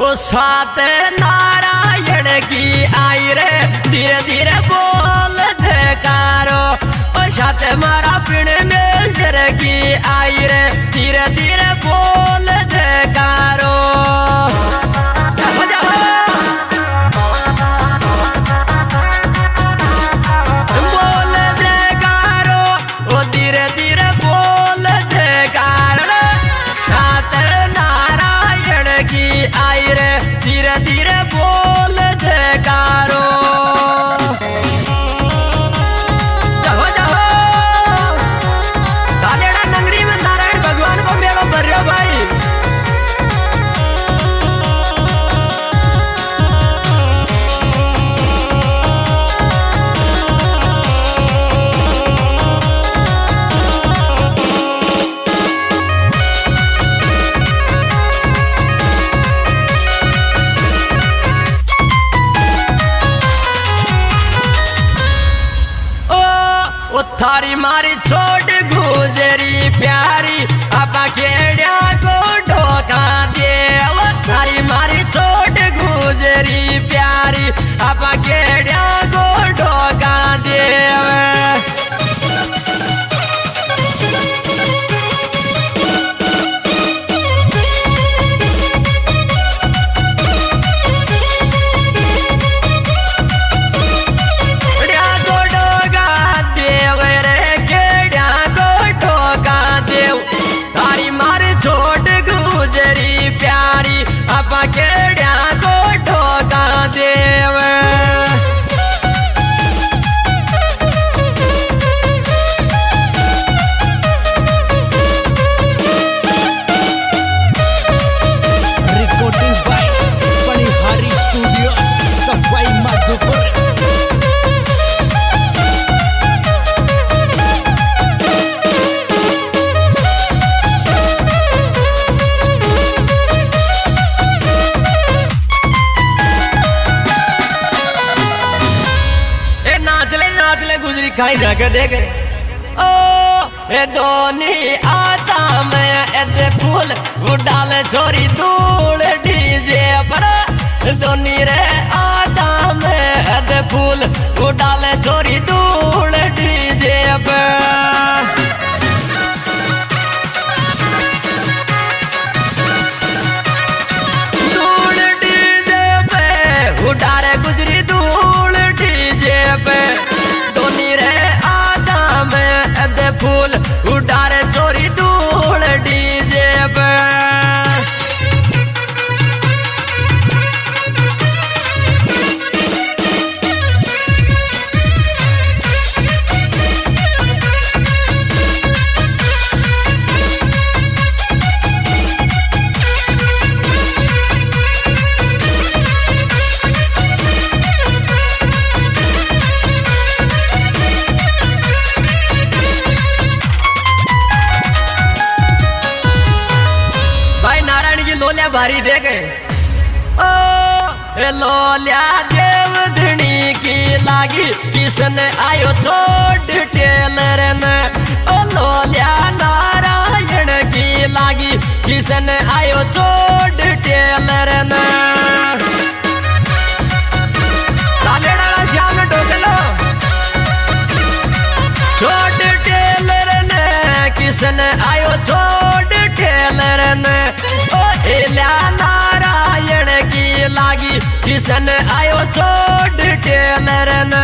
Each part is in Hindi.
ओ सात नारायण की आई रे धीरे धीरे बोल जयकारो। ओ सात मारा पिण में जर की आई रे धीरे धीरे बोल जयकारो। बोल जयकारो ओ धीरे धीरे बोल जयकारो। सात नारायण की आई रे धीरे धीरे बोल जयकारो। जाओ जाओ कालेड़ा नगरी में नारायण भगवान को मेलो भर्यो भाई। थारी मारी छोट गुजरी प्यारी आपा खेड़ा को ढोका दे। थारी मारी छोट गुजरी प्यारी आपा खेड़ा को ढोका दे। गुजरी खाई जाके देख ओ ए दोनी आता में एदे फूल उड़ाल छोरी धूल डीजे पर। दोनी रे आता में एदे फूल उड़ाल छोरी धूल डीजे पर। धूल डीजे पे उड़ारे गुजरी धूल डीजे पे। फूल उड़ारे चोरी धूल डीजे पे। लोलिया भारी देखे ओ लोलिया देव धनी की लागी किसन आयो छोड़ टेलर न। ओ लोलिया नारायण की लागी किसन आयो छोड़ टेलर न। कालेड़ा श्याम टोकलो छोड़ टेलर न किसन आयो छोड़ टेलर न। नारायण की लागी किसन आयो छोड़ टेलर न।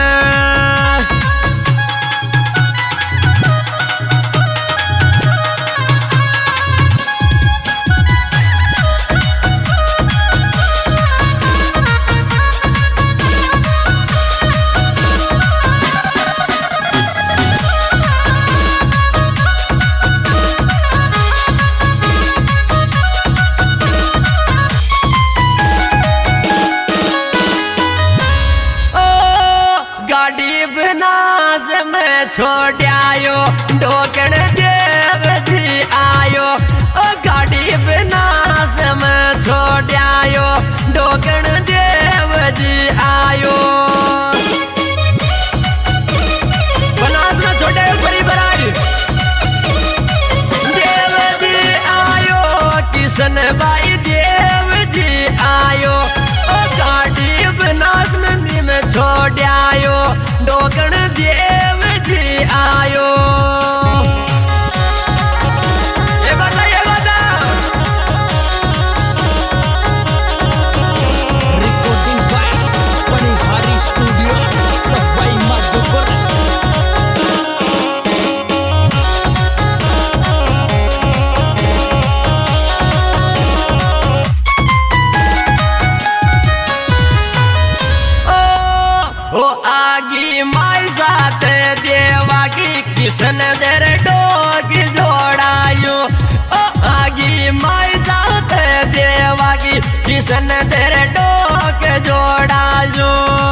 छोड़ आयो ढोकण देव जी आयो। ओ गाड़ी बनास में छोड़ आयो ढोकण देव जी आयो। बनास में छोटे बड़ी बराई देव जी आयो। किशन भाई देव जी आयो। छोड़ायो डोगण देव जी आयो। ये बता recording by Panihari studio Sawai Madhopur. ओ आगी माई साथ देवा की किशन देर डोग जोड़ायो। ओ आगी माई साथ देवा की किशन देर डोग जोड़ायो।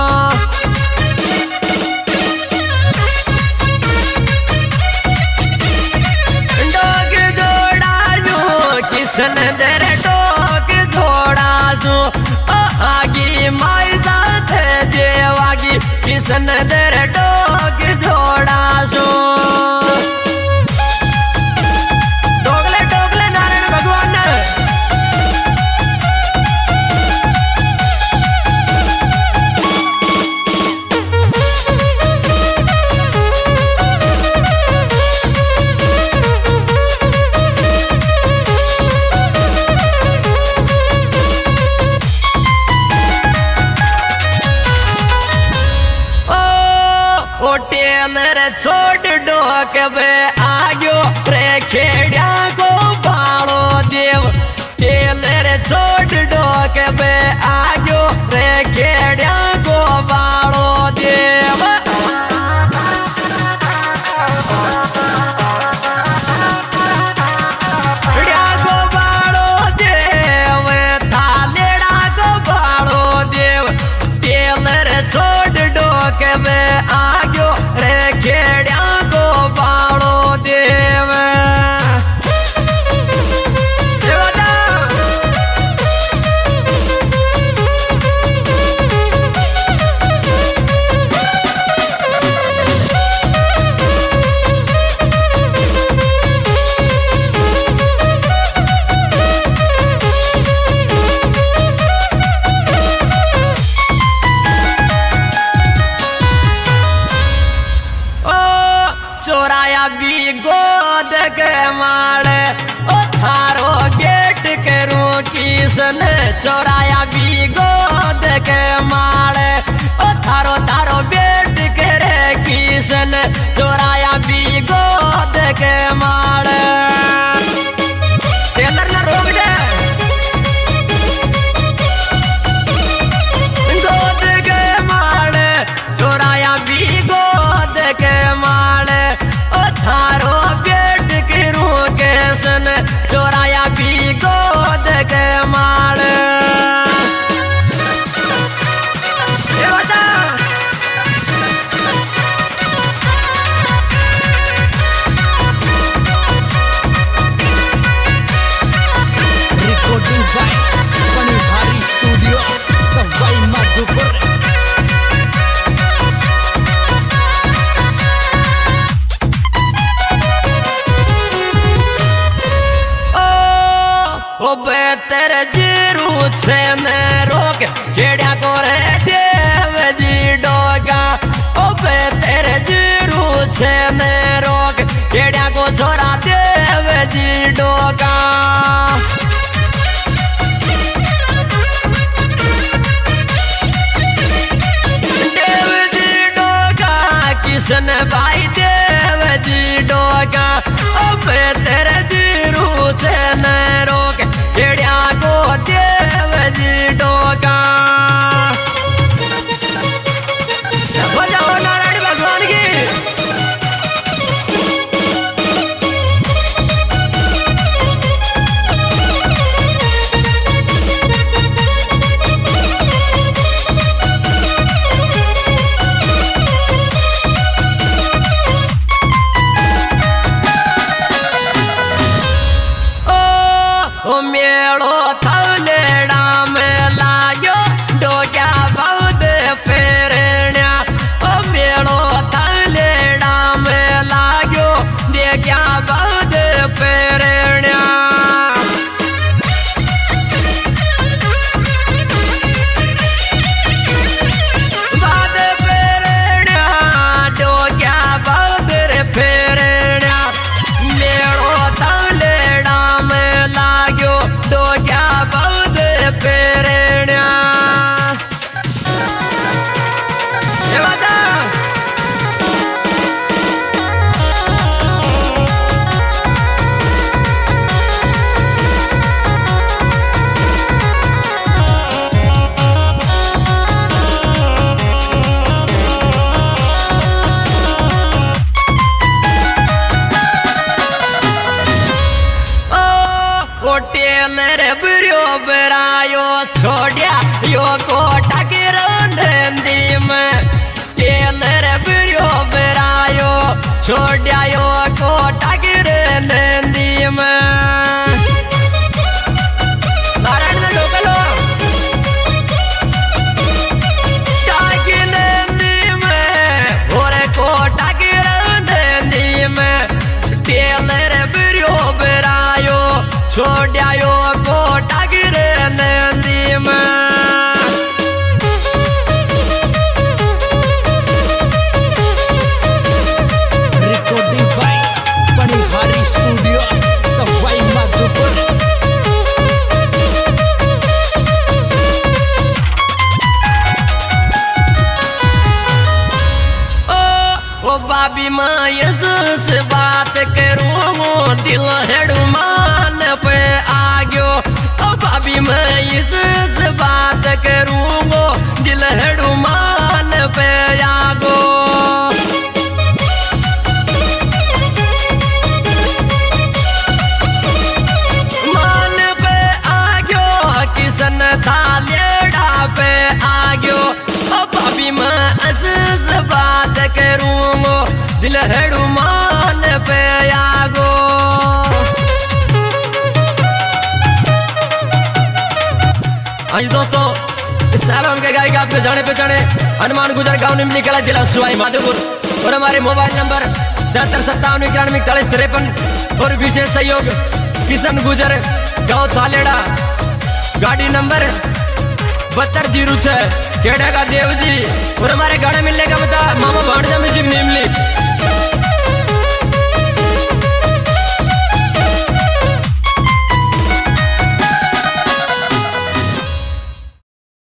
डोग जोड़ायो किशन देर डोग जोड़ायो। ओ आगी माई साथ देवा की किशन देर डोग जोड़ायो। डोगले डोगले नारायण भगवान टेलर छोड़ डोक बे आग्यो रे खेड़ा को बाड़ो देव। टेलर छोड़ डोक बे आग्यो रे खेड़ा को बाड़ो देव। खेड़ा को बाड़ो देव थालेड़ा को बाड़ो देव। टेलर छोड़ डोक बे आग्यो रे खेड़ा को बाड़ो देव। चोराया भी गोद के माड़े ओ थारो गेट के किसन। चोराया भी गोद के माड़े ओ थारो तारो बेट के रे किसन। चोराया भी गोद के माड़े टेलर ना रोक दे। गोद के माड़े चोराया भी गोद के माड़े थारो बेट के केसन। चोराया भी गोद के माड़े। Recording by Panihari studio Sawai Madhopur. ओ बेहतर जीरू छे ने रोक खेड़ा को रे देव जी डोगा। ओ बेहतर जीरू छे ने रोक खेड़ा को छोरा देव जी डोगा। देव जी डोगा किशन भाई देव जी डोगा। ओ बेहतर जीरू छे ने रोक खेड़ा को देव जी डोगा। बजाओ नारायण भगवान की। मेड़ो थवलेड़ा में लाग्यो डोग्या बहुत फेरण्या। ओ मेड़ो थवलेड़ा में लाग्यो देखया बहुत फेरण्या। बाद पे वो टेलर बिरो बरायो छोड़िया यो कोटा के रंदी में टेलर बिरो बरायो छोड़िया यो कोटा के रंदी में छोड़िया यो कोटा गिरे नंदी में recording by Panihari studio Sawai Madhopur. ओ बाबी माँ यीशु से बात करूँ दिल हेडुमान पे आ गयो। ओ बाबी मैं इससे बात करूँगो दिल हेडुमान पे आ गो। मान पे आ गयो किसन थालेड़ा पे आ गयो। ओ बाबी मैं इससे बात करूँगो दिल हेडुमान पे आ गो। आज दोस्तों इस सैलून के गायक आपके जाने पहचाने हनुमान गुजर गांव निम्नी कला जिला सवाई माधोपुर और हमारे मोबाइल नंबर 7357919353 और विशेष सहयोग किशन गुजर गांव थालेड़ा गाड़ी नंबर 7206 केड़ा का देव जी और हमारे गाने मिलने का बता मामा भाणजा म्यूजिक निम्ली।